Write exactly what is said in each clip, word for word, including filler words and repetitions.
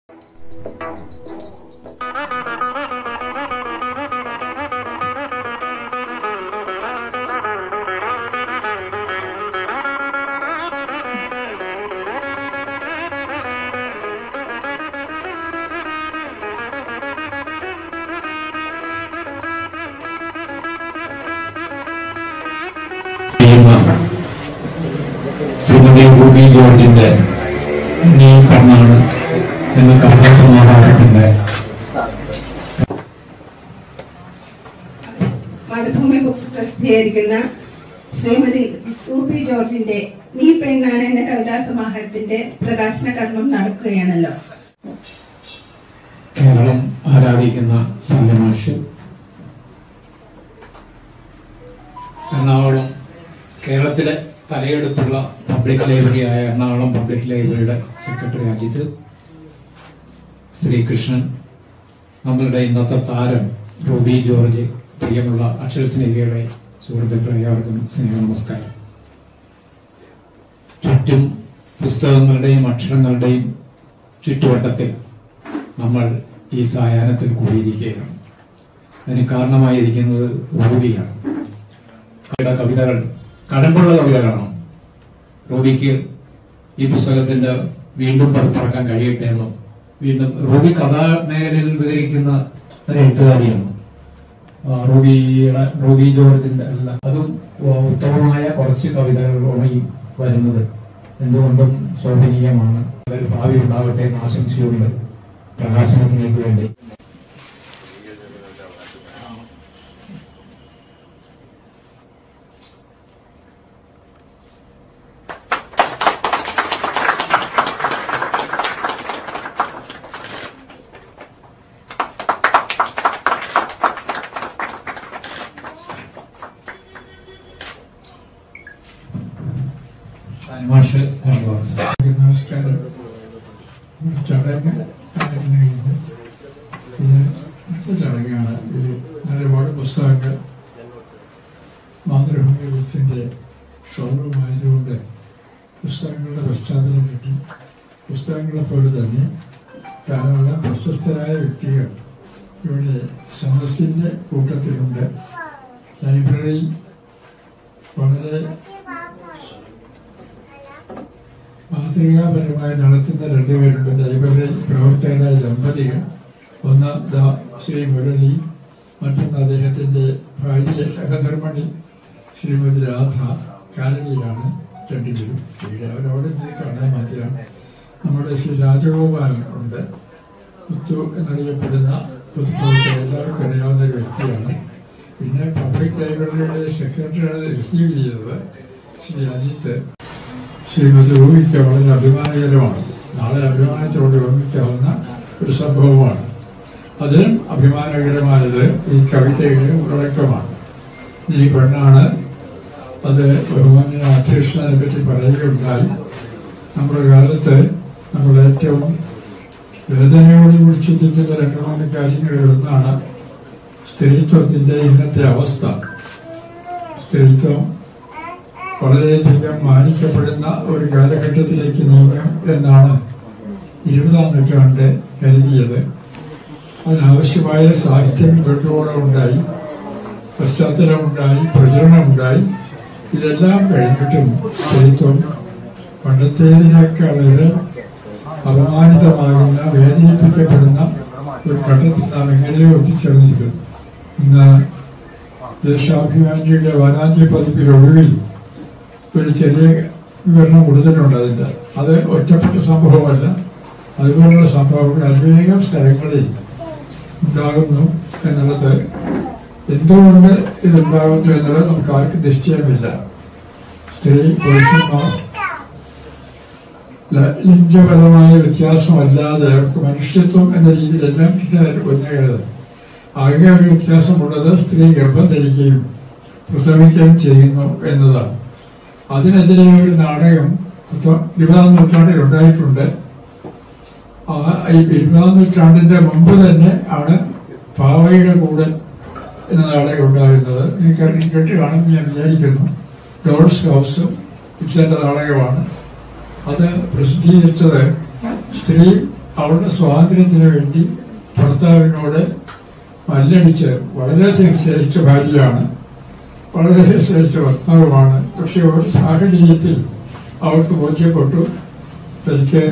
Shrimati Ruby ജോർജിന്റെ നീ പെണ്ണാണ് എന്ന കഥാസമാഹാരത്തിന്റെ മരുഭൂമി ബുക്സ് പ്രസിദ്ധീകരിക്കുന്ന ശ്രീമതി റൂബി ജോർജിന്റെ നീ പെണ്ണാണ് എന്ന കവിതാസമാഹാരത്തിന്റെ പ്രകാശന കർമ്മം നടക്കുകയാണല്ലോ. കേരളം ആരാധിക്കുന്ന സല്യമാഷ്, എറണാകുളം കേരളത്തിലെ തലയെടുപ്പുള്ള പബ്ലിക് ലൈബ്രറിയായ എറണാകുളം പബ്ലിക് ലൈബ്രറിയുടെ സെക്രട്ടറി അജിത്, ശ്രീകൃഷ്ണൻ, നമ്മളുടെ ഇന്നത്തെ താരം റൂബി ജോർജ്, പ്രിയമുള്ള അക്ഷരസ്നേഹികളെ, സുഹൃത്തുക്കളെ, ഏവർക്കും സ്നേഹ നമസ്കാരം. ചുറ്റും പുസ്തകങ്ങളുടെയും അക്ഷരങ്ങളുടെയും ചുറ്റുവട്ടത്തിൽ നമ്മൾ ഈ സായാഹ്നത്തിൽ കൂടിയിരിക്കുകയാണ്. അതിന് കാരണമായിരിക്കുന്നത് റൂബിയാണ്. കവിതകൾ കടമ്പുള്ള കവിതകളാണ്. റൂബിക്ക് ഈ പുസ്തകത്തിന്റെ വീണ്ടും പുറത്തിറക്കാൻ കഴിയട്ടെ എന്നും, വീണ്ടും റൂബി കഥാമേഖലയിൽ വിവരിക്കുന്ന ഒരു എഴുത്തുകാരിയാണ്. റൂബിയുടെ റൂബി ജോർജിന്റെ അല്ല, അതും ഉത്തമമായ കുറച്ച് കവിതകളോടെയും വരുന്നത് എന്തുകൊണ്ടും ശോഭനീയമാണ്. അതിൽ ഭാവി ഉണ്ടാവട്ടെ എന്ന് ആശംസയുണ്ട് പ്രകാശനത്തിലേക്ക് വേണ്ടി. നമസ്കാരം. ചടങ്ങ് ഇത് ചടങ്ങാണ്. ഇത് ഒരുപാട് പുസ്തകങ്ങൾ മാതൃഭൂമി ബുക്സിന്റെ ഷോറൂം ആയതുകൊണ്ട് പുസ്തകങ്ങളുടെ പശ്ചാത്തലം കിട്ടും. പുസ്തകങ്ങളെ പോലെ തന്നെ ധാരാളം പ്രശസ്തരായ വ്യക്തികൾ ഇവിടെ സദസ്സിന്റെ കൂട്ടത്തിലുണ്ട്. ലൈബ്രറി വളരെ മാതൃകാപരമായി നടത്തുന്ന രണ്ടുപേരുണ്ട്. ലൈബ്രറി പ്രവർത്തകരായ ദമ്പതികൾ, ഒന്ന് ദാ ശ്രീ മുരളി, മറ്റൊന്ന് അദ്ദേഹത്തിന്റെ ഭാര്യ സഹധർമ്മണി ശ്രീമതി രാധ. കാലടിയിലാണ് രണ്ടുപേരും. ഇവിടെ അവരവിടെ കാണാൻ മാത്രം. നമ്മുടെ ശ്രീ രാജഗോപാലൻ ഉണ്ട്. മുത്തു എന്നറിയപ്പെടുന്ന പൊതുപ്രവർത്തകർ, എല്ലാവർക്കും അറിയാവുന്ന ഒരു വ്യക്തിയാണ്. പിന്നെ പബ്ലിക് ലൈബ്രറിയുടെ സെക്രട്ടറിയാണ് റിസീവ് ചെയ്തത് ശ്രീ അജിത്ത്. ശ്രീമതി റൂബിക്ക് വളരെ അഭിമാനകരമാണ്. നാളെ അഭിമാനത്തോടെ ഓർമ്മിക്കാവുന്ന ഒരു സംഭവമാണ്. അതിലും അഭിമാനകരമായത് ഈ കവിതയുടെ ഉള്ളടക്കമാണ്. ഈ പെണ്ണാണ്. അത് ബഹുമാന്യ അധ്യക്ഷനെ പറ്റി പറയുകയുണ്ടായി. നമ്മുടെ കാലത്ത് നമ്മൾ ഏറ്റവും വേദനയോടുകൂടി ചിന്തിക്കുന്ന രണ്ട് മൂന്ന് കാര്യങ്ങളിൽ ഒന്നാണ് സ്ത്രീത്വത്തിന്റെ ഇന്നത്തെ അവസ്ഥ. സ്ത്രീത്വം വളരെയധികം മാനിക്കപ്പെടുന്ന ഒരു കാലഘട്ടത്തിലേക്ക് നീങ്ങും എന്നാണ് ഇരുപതാം നൂറ്റാണ്ട് കരുതിയത്. അതിനാവശ്യമായ സാഹിത്യം വെട്ടുകോളം ഉണ്ടായി, പശ്ചാത്തലമുണ്ടായി, പ്രചരണമുണ്ടായി. ഇതെല്ലാം കഴിഞ്ഞിട്ടും സ്ത്രീത്വം പണ്ടത്തേതിനേക്കാളേറെ അപമാനിതമാകുന്ന, വേദനിപ്പിക്കപ്പെടുന്ന ഒരു ഘട്ടത്തിൽ നാം എങ്ങനെയോ എത്തിച്ചേർന്നിരിക്കുന്നു. ഇന്ന് ദേശാഭിമാനിയുടെ വാരാന്ത്യ പതിപ്പിലൊടുവിൽ ഒരു ചെറിയ വിവരണം കൊടുത്തിട്ടുണ്ട്. അതിൻ്റെ അത് ഒറ്റപ്പെട്ട സംഭവമല്ല. അതുപോലുള്ള സംഭവങ്ങൾ അനേകം സ്ഥലങ്ങളിൽ ഉണ്ടാകുന്നു എന്നുള്ളത്. എന്തുകൊണ്ട് ഇതുണ്ടാകുന്നു എന്നുള്ളത് നമുക്ക് ആർക്കും നിശ്ചയമില്ല. സ്ത്രീ പുരുഷന്മാർ ലിംഗപരമായ വ്യത്യാസമല്ലാതെ അവർക്ക് മനുഷ്യത്വം എന്ന രീതിയിലെല്ലാം ഒന്നുകരുത്. ആകെ ഒരു വ്യത്യാസമുള്ളത് സ്ത്രീ ഗർഭം ധരിക്കുകയും പ്രസവിക്കുകയും ചെയ്യുന്നു എന്നതാണ്. അതിനെതിരെ ഒരു നാടകം ഇരുപതാം നൂറ്റാണ്ടിൽ ഉണ്ടായിട്ടുണ്ട്. ഇരുപതാം നൂറ്റാണ്ടിന്റെ മുമ്പ് തന്നെ ആണ് പാവയുടെ കൂടൻ എന്ന നാടകം ഉണ്ടായിരുന്നത്. എനിക്ക് കേട്ട് കാണുമെന്ന് ഞാൻ വിചാരിക്കുന്നു. ഡോൾസ് ഹൗസ് ഇബ്സന്റെ നാടകമാണ്. അത് പ്രസിദ്ധീകരിച്ചത് സ്ത്രീ അവളുടെ സ്വാതന്ത്ര്യത്തിന് വേണ്ടി ഭർത്താവിനോട് മല്ലടിച്ച് വളരെയധികം സ്നേഹിച്ച ഭാര്യയാണ്, വളരെയധികം സ്നേഹിച്ച ഭർത്താവുമാണ്. പക്ഷെ ഒരു സാഹചര്യത്തിൽ അവൾക്ക് ബോധ്യപ്പെട്ടു എനിക്ക്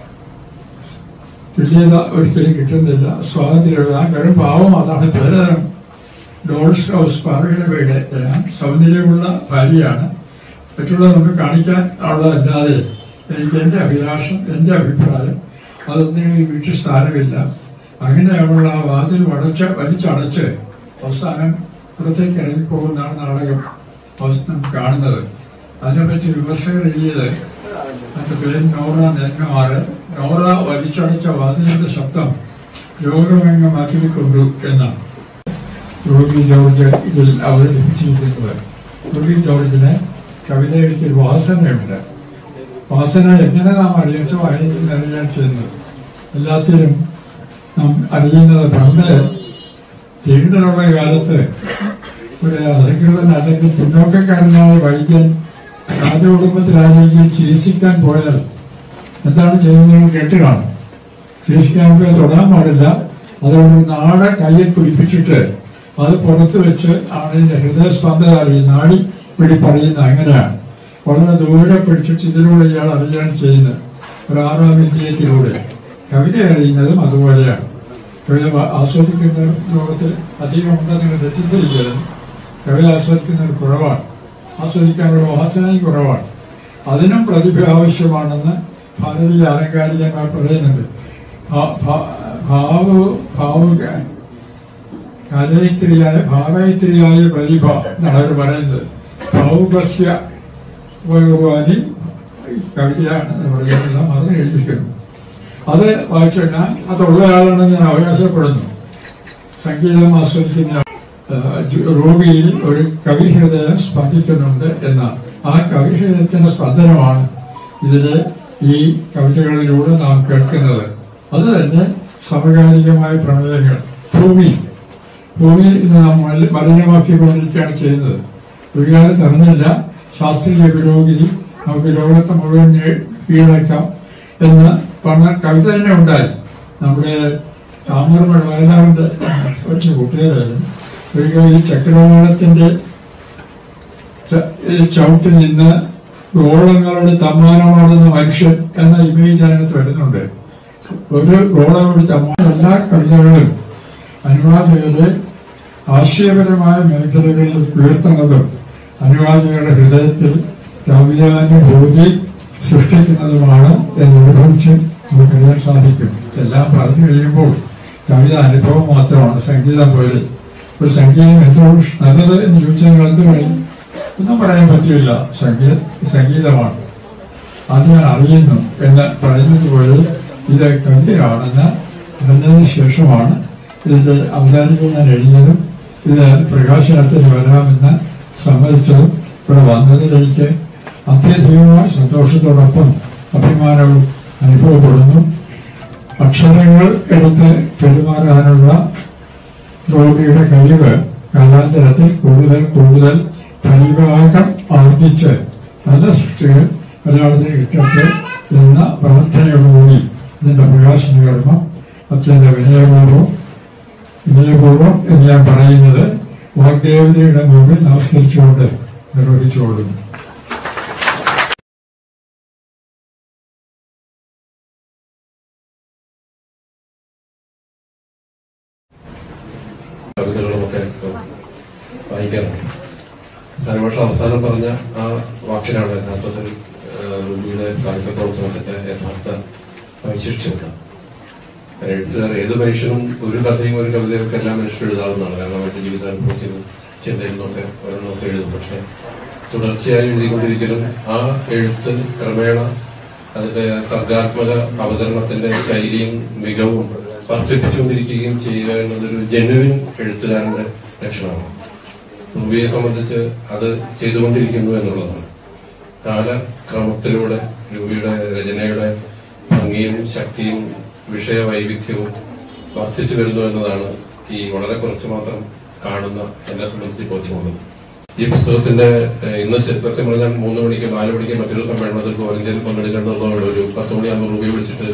തുല്യത ഒരിക്കലും കിട്ടുന്നില്ല, സ്വാതന്ത്ര്യത. കാരണം പാവം അതാണ് പലതരം ഡോൾസ് ഹൗസ് പാവയുടെ വീട് എല്ലാം സൗന്ദര്യമുള്ള ഭാര്യയാണ്. മറ്റുള്ള നമുക്ക് കാണിക്കാൻ ഉള്ളതല്ലാതെ എനിക്ക് എൻ്റെ അഭിലാഷം, എൻ്റെ അഭിപ്രായം അതൊന്നും ഈ വീട്ടിൽ സ്ഥാനമില്ല. അങ്ങനെ അവൾ ആ വാതിൽ വടച്ച് വലിച്ചടച്ച് അവസാനം പുറത്തേക്ക് ഇറങ്ങിപ്പോകുന്നതാണ് നാടകം അവസാനം കാണുന്നത്. അതിനെപ്പറ്റി വിമർശകർ എഴുതിയത് അതിന്റെ പേര് നോറ നെന്മാറ്. നോറ വലിച്ചടച്ച വാതിലിന്റെ ശബ്ദം ലോകമെങ്ങും മാറ്റിക്കൊണ്ടു എന്നാണ് റോബി ജോർജ് ഇതിൽ അവതരിപ്പിച്ചിരിക്കുന്നത്. റോബി ജോർജിന് കവിത എഴുത്തിൽ വാസനയുണ്ട്. വാസന എങ്ങനെ നാം അറിയിച്ചോ അറിയാൻ ചെയ്യുന്നത്. എല്ലാത്തിലും നാം അറിയുന്നത് പണ്ട് തിരുടലുള്ള കാലത്ത് ഒരു അധികൃതൻ അല്ലെങ്കിൽ പിന്നോക്കക്കാരനായ വൈദ്യൻ രാജകുടുംബത്തിലാണെങ്കിൽ ചികിത്സിക്കാൻ പോയാൽ എന്താണ് ചെയ്യുന്നത് കേട്ട് കാണും. ചികിത്സിക്കാൻ പോയി തൊടാൻ പാടില്ല. അതുകൊണ്ട് നാട് കയ്യിൽ പിടിപ്പിച്ചിട്ട് അത് പുറത്ത് വെച്ച് ആണ് ഇതിന്റെ ഹൃദയസ്പന്ദന അറിയുന്ന നാടി പിടിപ്പറിയുന്ന അങ്ങനെയാണ്. വളരെ ദൂരെ പിടിച്ചിട്ട് ഇതിലൂടെ ഇയാൾ അറിയാണ് ചെയ്യുന്നത്. ഒരു ആറാം വിദ്യത്തിലൂടെ കവിത അറിയുന്നതും അതുപോലെയാണ്. കവിത ആസ്വദിക്കുന്ന ലോകത്തിൽ അധികം ഉണ്ടെന്ന് തെറ്റിദ്ധരിക്കരുത്. കവിത ആസ്വദിക്കുന്നത് കുറവാണ്, ആസ്വദിക്കാനുള്ള വാസനയും കുറവാണ്. അതിനും പ്രതിഭ ആവശ്യമാണെന്ന് ഭാരതീയ ആലങ്കാരികന്മാർ പറയുന്നുണ്ട്. ഭാവ ഭാവ കലയിത്രിയായ ഭാവയിത്രിയായ പ്രതിഭ എന്നാണ് അവർ പറയുന്നത്. ഭാവുകസ്യ ഉപയോഗവാനി കവിതയാണ് പറയുന്നത്. അത് എഴുതിക്കുന്നു. അത് വായിച്ചാൽ ഞാൻ അതുള്ളയാളാണെന്ന് ഞാൻ അവകാശപ്പെടുന്നു. സംഗീതം ആസ്വദിക്കുന്ന റൂബിയിൽ ഒരു കവിഹൃദയം സ്പന്ദിക്കുന്നുണ്ട് എന്ന ആ കവിഹൃദയത്തിന്റെ സ്പന്ദനമാണ് ഇതിലെ ഈ കവിതകളിലൂടെ നാം കേൾക്കുന്നത്. അത് തന്നെ സമകാലികമായ പ്രമേയങ്ങൾ. ഭൂമി ഭൂമി ഇന്ന് നാം മലിനമാക്കിക്കൊണ്ടിരിക്കുകയാണ് ചെയ്യുന്നത്. ഒരു കാലത്ത് അറിഞ്ഞില്ല ശാസ്ത്രീയ പുരോഗതി നമുക്ക് ലോകത്തെ മുഴുവൻ കീഴടക്കാം എന്ന് പറഞ്ഞ കവിത തന്നെ ഉണ്ടായി. നമ്മുടെ താമരമഴ വയലാറിന്റെ ഒറ്റ കൂട്ടുകാരായിരുന്നു. ഒരിക്കൽ ഈ ചക്രവാളത്തിന്റെ ചവിട്ടിൽ നിന്ന് ഗോളങ്ങളുടെ തമ്മാനമാണെന്ന മനുഷ്യൻ എന്ന ഇമേജ് അതിനകത്ത് വരുന്നുണ്ട്. ഒരു ഗോളങ്ങളുടെ തമ്മാനം എല്ലാ കവിതകളും അനുവാചകരുടെ ആശയപരമായ മേഖലകളിൽ ഉയർത്തുന്നതും അനുവാചകരുടെ ഹൃദയത്തിൽ കവിതാനുഭൂതി സൃഷ്ടിക്കുന്നതുമാണ് എന്നനുഭവിച്ച് നമുക്കറിയാൻ സാധിക്കും. എല്ലാം പറഞ്ഞു കഴിയുമ്പോൾ കവിത അനുഭവം മാത്രമാണ്. സംഗീതം പോലെ ഒരു സംഗീതം എന്തോളം നല്ലത് എന്ന് ചോദിച്ചാൽ നിങ്ങൾ എന്ത് പറയും? ഒന്നും പറയാൻ പറ്റില്ല. സംഗീത സംഗീതമാണ്, അത് ഞാൻ അറിയുന്നു എന്ന് പറയുന്നത് പോലെ ഇത് കവിതയാണെന്ന് അറിഞ്ഞതിന് ശേഷമാണ് ഇതിന്റെ അവതാരിക ഞാൻ എഴുതിയതും ഇത് പ്രകാശനത്തിന് വരാമെന്ന് സമ്മതിച്ചതും ഇവിടെ വന്നതിലേക്ക് അത്യധികമായ സന്തോഷത്തോടൊപ്പം അഭിമാനവും അനുഭവപ്പെടുന്നു. അക്ഷരങ്ങൾ എടുത്ത് പെരുമാറാനുള്ള റോബിയുടെ കഴിവ് കാലാന്തരത്തിൽ കൂടുതൽ കൂടുതൽ പരിഭാഗം ആർജിച്ച് നല്ല സൃഷ്ടികൾ മലയാളത്തിന് കിട്ടട്ടെ എന്ന പ്രാർത്ഥനയോടുകൂടി ഇതിന്റെ പ്രകാശന കർമ്മം അത്യന്ത വിനയപൂർവ്വം വിനയപൂർവ്വം എന്ന് ഞാൻ പറയുന്നത് വാഗ്ദേവതയുടെ മുമ്പിൽ നമസ്കരിച്ചുകൊണ്ട് നിർവഹിച്ചുകൊള്ളുന്നു. കവിതകളുമൊക്കെ വായിക്കാറുണ്ട്. സരവർഷ അവസാനം പറഞ്ഞ ആ വാക്കിനാണ് യഥാർത്ഥത്തിൽ റൂബിയുടെ സാഹിത്യ പ്രവർത്തനത്തിന്റെ യഥാർത്ഥ വൈശിഷ്ട്യമുണ്ട്. എഴുത്തുകാർ ഏത് മനുഷ്യനും ഒരു കഥയും ഒരു കവിതയൊക്കെ എല്ലാ മനുഷ്യരും എഴുതാവുന്നതാണ്. കാരണം അവരുടെ ജീവിതാനുഭവത്തിലും ചിന്തയിൽ നിന്നൊക്കെ ഓരോന്നൊക്കെ എഴുതും. പക്ഷെ തുടർച്ചയായി എഴുതിക്കൊണ്ടിരിക്കലും ആ എഴുത്ത് ക്രമേണ അതിന്റെ സർഗാത്മക അവതരണത്തിന്റെ ശൈലിയും മികവും വർദ്ധിപ്പിച്ചുകൊണ്ടിരിക്കുകയും ചെയ്യുക എന്നതൊരു ജെന്യുവിൻ എഴുത്തുകാരന്റെ ലക്ഷണമാണ്. റൂബിയെ സംബന്ധിച്ച് അത് ചെയ്തുകൊണ്ടിരിക്കുന്നു എന്നുള്ളതാണ്. കാലക്രമത്തിലൂടെ റൂബിയുടെ രചനയുടെ ഭംഗിയും ശക്തിയും വിഷയ വൈവിധ്യവും വർദ്ധിച്ചു വരുന്നു എന്നതാണ് ഈ വളരെ കുറച്ച് മാത്രം കാണുന്ന എന്നെ സംബന്ധിച്ച് ബോധ്യമുള്ളത്. ഈ പുസ്തകത്തിന്റെ ഇന്ന് സത്യം പറഞ്ഞാൽ മൂന്ന് മണിക്ക് നാല് മണിക്ക് മറ്റൊരു സമ്മേളനത്തിൽ കോലഞ്ചേരി പങ്കെടുക്കേണ്ടതുള്ള ഒരു പത്ത് മണിയാകുമ്പോൾ റൂബിയെ വിളിച്ചിട്ട്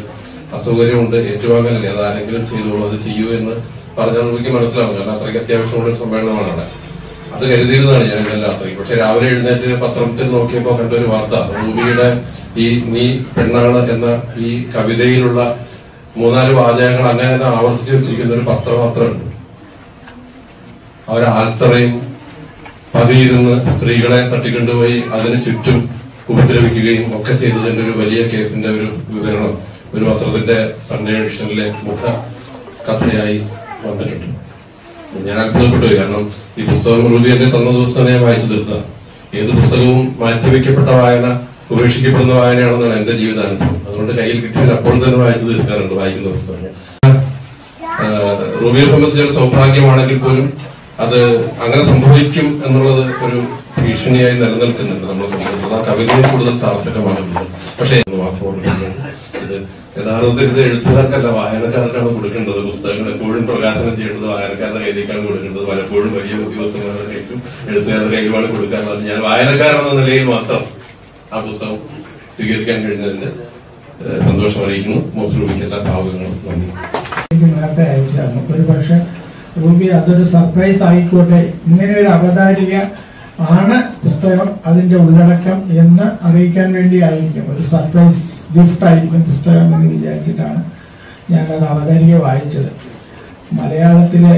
അസൗകര്യമുണ്ട്, ഏറ്റുവാങ്ങലല്ലേ, അത് ആരെങ്കിലും ചെയ്തോളൂ, അത് ചെയ്യൂ എന്ന് പറഞ്ഞാൽ നമുക്ക് മനസ്സിലാവും. കാരണം അത്രയ്ക്ക് അത്യാവശ്യമുള്ള ഒരു സമ്മേളനമാണ് അവിടെ. അത് കരുതിയിരുന്നതാണ് ഞാൻ ഇന്നലെ രാത്രി. പക്ഷെ രാവിലെ എഴുന്നേറ്റ് പത്രത്തിൽ നോക്കിയപ്പോൾ കണ്ടൊരു വാർത്ത, റൂബിയുടെ ഈ നീ പെണ്ണാണ് എന്ന ഈ കവിതയിലുള്ള മൂന്നാല് വാചകങ്ങൾ അങ്ങനെ തന്നെ ആവർത്തിച്ചു വെച്ചിരിക്കുന്ന ഒരു പത്രപത്രമുണ്ട്. അവർ ആൽത്തറയും പതിയിരുന്ന് സ്ത്രീകളെ തട്ടിക്കൊണ്ടുപോയി അതിന് ചുറ്റും ഉപദ്രവിക്കുകയും ഒക്കെ ചെയ്തതിന്റെ ഒരു വലിയ കേസിന്റെ ഒരു വിവരണം ഒരു പത്രത്തിന്റെ സൺഡേ എഡിഷനിലെ മുഖ കഥയായി വന്നിട്ടുണ്ട്. ഞാൻ അത്ഭുതപ്പെട്ടു. കാരണം ഈ പുസ്തകം റൂബി എന്നെ തന്ന ദിവസം തന്നെ ഞാൻ വായിച്ചു തീർത്തതാണ്. ഏത് പുസ്തകവും മാറ്റിവെക്കപ്പെട്ട വായന ഉപേക്ഷിക്കപ്പെടുന്ന വായനയാണെന്നാണ് എന്റെ ജീവിതാനുഭവം. അതുകൊണ്ട് കയ്യിൽ കിട്ടിയാൽ അപ്പോൾ തന്നെ വായിച്ചു തീർക്കാറുണ്ട് വായിക്കുന്ന പുസ്തകങ്ങൾ. റൂബിയെ സംബന്ധിച്ചൊരു സൗഭാഗ്യമാണെങ്കിൽ പോലും അത് അങ്ങനെ സംഭവിക്കും എന്നുള്ളത് ഒരു ഭീഷണിയായി നിലനിൽക്കുന്നുണ്ട് നമ്മളെ സംബന്ധിച്ചത്. ആ കവിതയെ കൂടുതൽ സാർത്ഥകമാകുന്നത്. പക്ഷേ ഇത് യഥാർത്ഥത്തിൽ ഇത് എഴുത്തുകാർക്കല്ല, വായനക്കാർക്കാണ് കൊടുക്കേണ്ടത്. പുസ്തകങ്ങൾ എപ്പോഴും പ്രകാശനം ചെയ്യേണ്ടത് വായനക്കാരുടെ കയ്യിലേക്കാണ് കൊടുക്കേണ്ടത്. പലപ്പോഴും വലിയ ഉദ്യോഗസ്ഥന്മാരുടെ കയ്യിലും എഴുത്തുകാരുടെ കയ്യിലുമാണ് കൊടുക്കാറുള്ളത്. ഞാൻ വായനക്കാരെന്ന നിലയിൽ മാത്രം ആ പുസ്തകം സ്വീകരിക്കാൻ കഴിഞ്ഞതിന്റെ സന്തോഷം അറിയിക്കുന്നു. മോഹൻറൂബിക്ക് എല്ലാ ഭാവങ്ങളും നന്ദി. നേരത്തെ അയച്ചാണ്. ഒരു പക്ഷെ റൂബി അതൊരു സർപ്രൈസ് ആയിക്കോട്ടെ, ഇങ്ങനെ ഒരു അവതാരിക ആണ് പുസ്തകം, അതിന്റെ ഉള്ളടക്കം എന്ന് അറിയിക്കാൻ വേണ്ടി ആയിരിക്കും, ഒരു സർപ്രൈസ് ഗിഫ്റ്റ് ആയിരിക്കും പുസ്തകം എന്ന് വിചാരിച്ചിട്ടാണ് ഞാനത് അവതാരിക വായിച്ചത്. മലയാളത്തിലെ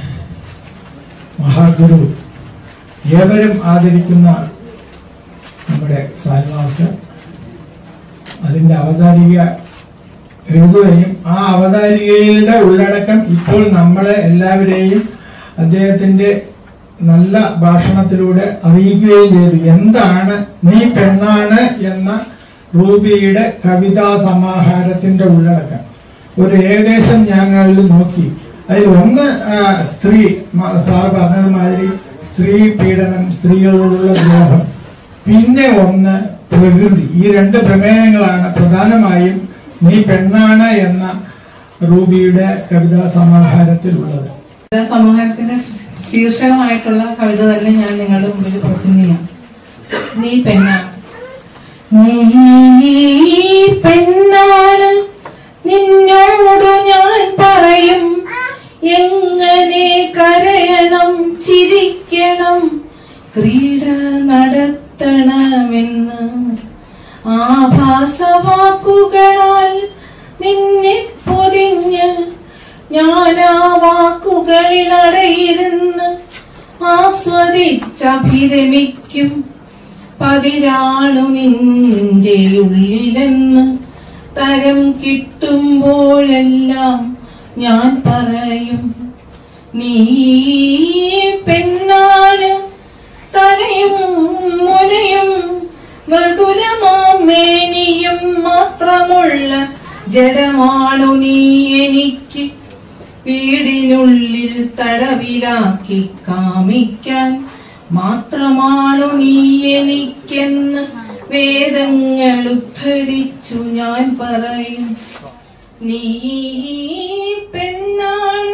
മഹാഗുരു, ഏവരും ആദരിക്കുന്ന നമ്മുടെ സാലി മാസ്റ്റർ അതിന്റെ അവതാരിക എഴുതുകയും ആ അവതാരികയുടെ ഉള്ളടക്കം ഇപ്പോൾ നമ്മളെ എല്ലാവരെയും അദ്ദേഹത്തിന്റെ നല്ല ഭാഷണത്തിലൂടെ അറിയിക്കുകയും ചെയ്തു. എന്താണ് നീ പെണ്ണാണ് എന്ന റൂബിയുടെ കവിതാ സമാഹാരത്തിന്റെ ഉള്ളടക്കം ഒരു ഏകദേശം ഞങ്ങളിൽ നോക്കി. അതിൽ ഒന്ന് സ്ത്രീ, സാർ പറഞ്ഞതുമാതിരി സ്ത്രീ പീഡനം, സ്ത്രീകളോടുള്ള ദ്രോഹം, പിന്നെ ഒന്ന് പ്രകൃതി. ഈ രണ്ട് പ്രമേയങ്ങളാണ് പ്രധാനമായും നീ പെണ്ണാണ് എന്ന റൂബിയുടെ കവിതാ സമാഹാരത്തിലുള്ളത്. കവിതാ സമാഹാരത്തിന്റെ ശീർഷകമായിട്ടുള്ള കവിത തന്നെ ഞാൻ നിങ്ങളുടെ മുമ്പിൽ പ്രസന്റ് ചെയ്യാം. നീ പെണ്ണാണ്. നീ പെണ്ണാണ്, നിന്നോട് ഞാൻ പറയും എങ്ങനെ കരയണം, ചിരിക്കണം, ക്രീഡ നടത്തണമെന്ന്. ആഭാസവാക്കുകളാൽ നിന്നെ പൊതിഞ്ഞ് ഞാനാ വാക്കുകളിൽ അടയിരുന്ന് ആസ്വദിച്ചഭിരമിക്കും. പതിരാണു നിന്റെ ഉള്ളിലെന്ന് തരം കിട്ടുമ്പോഴെല്ലാം ഞാൻ പറയും നീ പെണ്ണാണ്. തലയും മുലയും മൃദുലമാമേനിയും മാത്രമുള്ള ജഡമാണു നീ എനിക്ക്. വീടിനുള്ളിൽ തടവിലാക്കി കാമിക്കാൻ മാത്രമാണു നീ എനിക്കെന്ന് വേദങ്ങൾ ഉദ്ധരിച്ചു ഞാൻ പറയും. നീ പെണ്ണാണ്.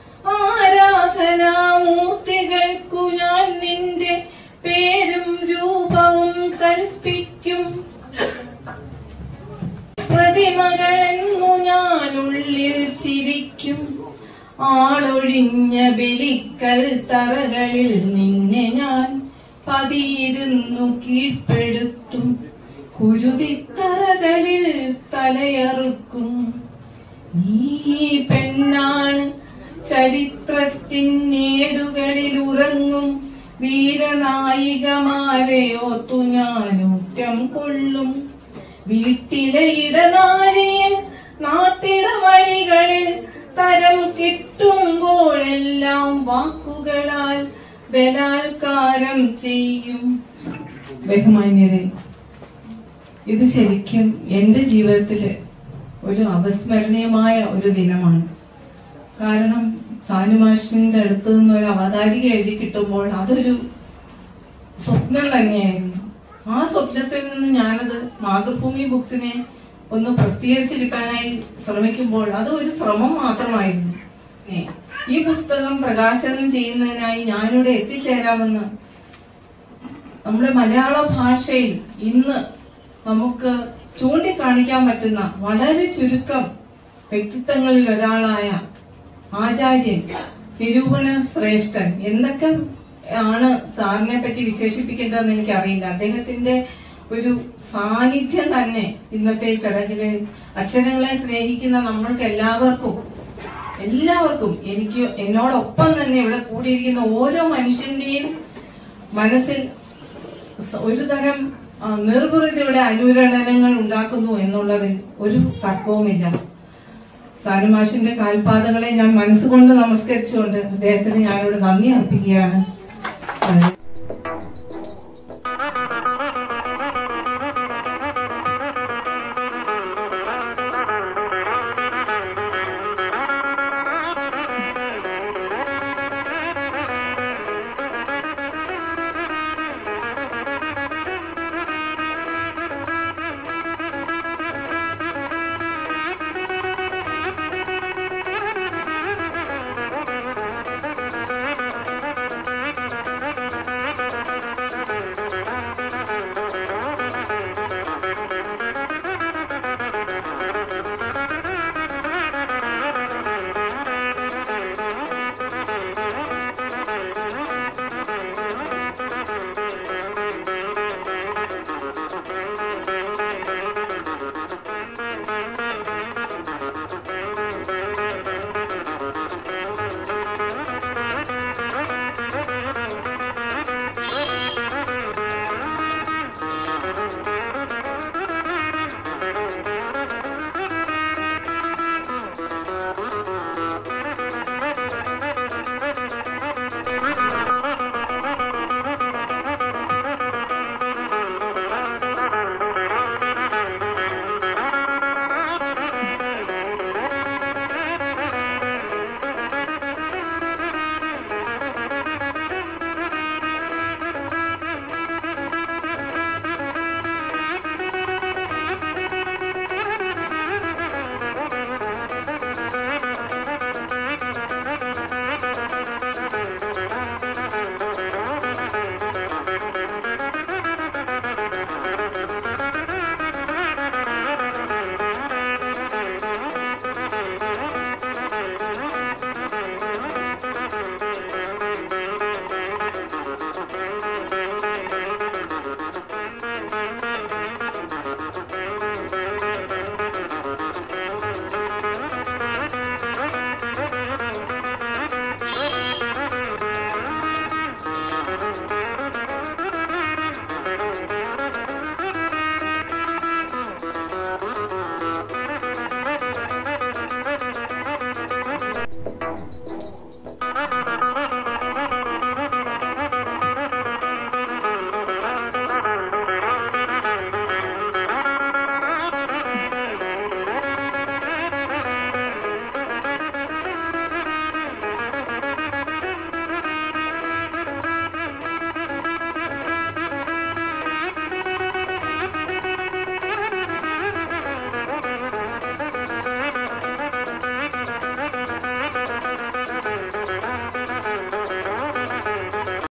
ആരാധനാമൂർത്തികൾക്കു ഞാൻ നിന്റെ പേരും രൂപവും കൽപ്പിക്കും. പ്രതിമകളെന്നു ഞാൻ ഉള്ളിൽ ചിരിക്കും. ആളൊഴിഞ്ഞ ബലിക്കൽ തറകളിൽ നിന്നെ ഞാൻ പതിയിരുന്നു കീഴ്പ്പെടുത്തും. കുരുതിത്തറകളിൽ തലയറുക്കും. നീ പെണ്ണാണ്. ചരിത്രത്തിനേടുകളിൽ ഉറങ്ങും വീരനായികമാരെ ഓർത്തു ഞാൻ ഊറ്റം കൊള്ളും. വീട്ടിലെ ഇടനാഴിയിൽ നാട്ടിട വഴികളിൽ തരം കിട്ടുമ്പോഴെല്ലാം വാക്കുകളാൽ ബലാത്കാരം ചെയ്യും. ബഹുമാന്യരെ, ഇത് ശരിക്കും എന്റെ ജീവിതത്തില് ഒരു അവിസ്മരണീയമായ ഒരു ദിനമാണ്. കാരണം സാനുമാഷിന്റെ അടുത്ത് നിന്ന് ഒരു അവതാരിക എഴുതി കിട്ടുമ്പോൾ അതൊരു സ്വപ്നം തന്നെയായിരുന്നു. ആ സ്വപ്നത്തിൽ നിന്ന് ഞാനത് മാതൃഭൂമി ബുക്സിനെ ഒന്ന് പ്രസിദ്ധീകരിച്ച് കിട്ടാനായി ശ്രമിക്കുമ്പോൾ അത് ഒരു ശ്രമം മാത്രമായിരുന്നു. ഈ പുസ്തകം പ്രകാശനം ചെയ്യുന്നതിനായി ഞാനിവിടെ എത്തിച്ചേരാമെന്ന് നമ്മുടെ മലയാള ഭാഷയിൽ ഇന്ന് നമുക്ക് ചൂണ്ടിക്കാണിക്കാൻ പറ്റുന്ന വളരെ ചുരുക്കം വ്യക്തിത്വങ്ങളിൽ ഒരാളായ ആചാര്യൻ, നിരൂപണ ശ്രേഷ്ഠൻ എന്തൊക്കെ ആണ് സാറിനെ പറ്റി വിശേഷിപ്പിക്കേണ്ടതെന്ന് എനിക്കറിയില്ല. അദ്ദേഹത്തിന്റെ ഒരു സാന്നിധ്യം തന്നെ ഇന്നത്തെ ചടങ്ങില് അക്ഷരങ്ങളെ സ്നേഹിക്കുന്ന നമ്മൾക്ക് എല്ലാവർക്കും എല്ലാവർക്കും എനിക്ക് എന്നോടൊപ്പം തന്നെ ഇവിടെ കൂടിയിരിക്കുന്ന ഓരോ മനുഷ്യന്റെയും മനസ്സിൽ ഒരു തരം നിർവൃതിയുടെ അനുരണനങ്ങൾ ഉണ്ടാക്കുന്നു എന്നുള്ളതിൽ ഒരു തർക്കവുമില്ല. സാനുമാഷിന്റെ കാൽപാദങ്ങളെ ഞാൻ മനസ്സുകൊണ്ട് നമസ്കരിച്ചുകൊണ്ട് അദ്ദേഹത്തിന് ഞാനിവിടെ നന്ദി അർപ്പിക്കുകയാണ്.